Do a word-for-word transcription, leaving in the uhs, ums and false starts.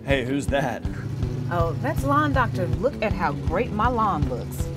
Hey, who's that? Oh, that's Lawn Doctor. Look at how great my lawn looks.